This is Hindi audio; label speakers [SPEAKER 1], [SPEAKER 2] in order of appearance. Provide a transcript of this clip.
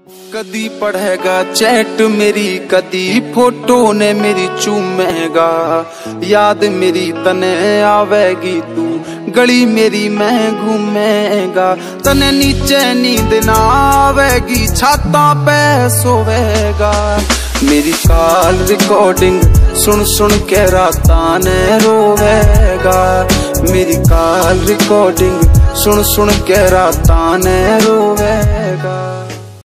[SPEAKER 1] कदी पढ़ेगा चैट मेरी, कदी फोटो ने मेरी चूमेगा। याद मेरी तने आवेगी, तू गली मेरी मैं घूमेगा। तने नीचे नींद ना आवेगी, छाता पे सोवेगा। मेरी कॉल रिकॉर्डिंग सुन सुन के राता ने रोवेगा। मेरी कॉल रिकॉर्डिंग सुन सुन के राता ने रोवेगा।